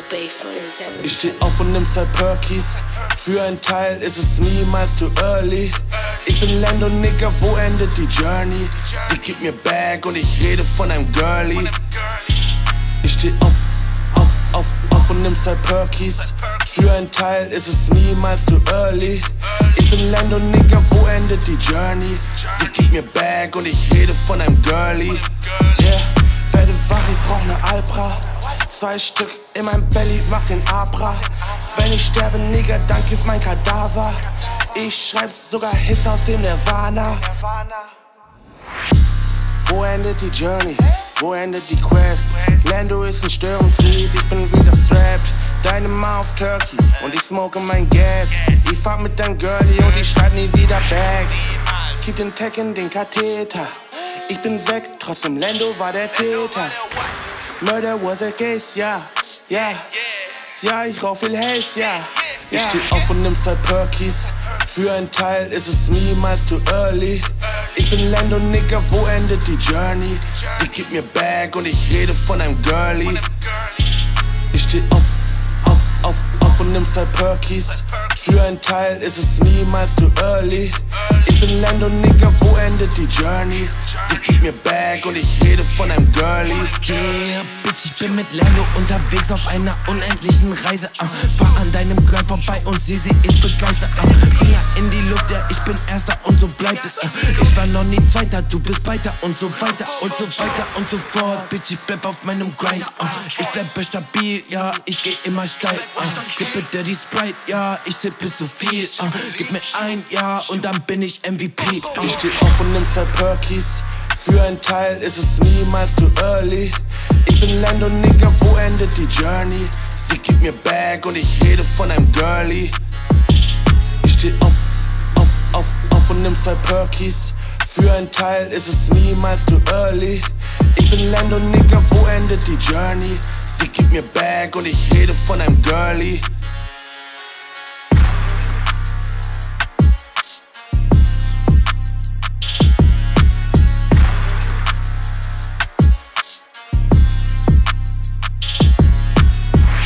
Ich steh auf und nimm 2 Perkies. Für ein Teil ist es niemals too early. Ich bin Lando, Nigga, wo endet die Journey? Sie gibt mir Back und ich rede von einem Girlie. Ich steh auf und nimm 2 Perkies. Für ein Teil ist es niemals too early. Ich bin Lando, Nigga, wo endet die Journey? Sie gibt mir Back und ich rede von einem Girlie. Yeah, werde wach, ich brauch ne Alpra. 2 Stück in meinem Belly, mach den Abra. Wenn ich sterbe, Nigga, dann kiff mein Kadaver. Ich schreib sogar Hits aus dem Nirvana. Wo endet die Journey? Wo endet die Quest? Lando ist ein Störenfried, ich bin wieder strapped. Deine Ma auf Turkey und ich smoke mein Gas. Ich fahr mit deinem Girlie und ich schreib nie wieder back. Keep den Tech in den Katheter. Ich bin weg, trotzdem Lando war der Täter. Murder was the case, ja, ja. Ja, ich rauch viel Haze, ja. Ich steh auf und nimm 2 Perkies. Für ein Teil ist es niemals too early. Ich bin Lando, Nigga, wo endet die Journey? Sie gibt mir Back und ich rede von einem Girlie. Ich steh auf und nimm 2 Perkies. Für ein Teil ist es niemals too early. Ich bin Lando, Nigga, wo endet die Journey? Sie gibt mir Back und ich rede von einem Girlie. Yeah, Bitch, ich bin mit Lando unterwegs auf einer unendlichen Reise. Fahr an deinem Girl vorbei und sie ist begeistert. Finger in die Luft, ja, ich bin Erster und so bleibt es. Ich war noch nie Zweiter, du bist weiter und so weiter und so weiter und so fort. Bitch, ich bleib auf meinem Grind. Ich bleibe stabil, ja, ich geh immer steil. Sippe Dirty Sprite, ja, ich sippe zu viel. Gib mir ein, ja, und dann bin ich MVP. Ich steh auf und nimm 2 Perkies. Für ein Teil ist es niemals too early. Ich bin Lando, Nigga, wo endet die Journey? Sie gibt mir Back und ich rede von einem Girlie. Ich steh auf und nimm 2 Perkies. Für ein Teil ist es niemals too early. Ich bin Lando, Nigga, wo endet die Journey? Sie gibt mir Back und ich rede von einem Girlie.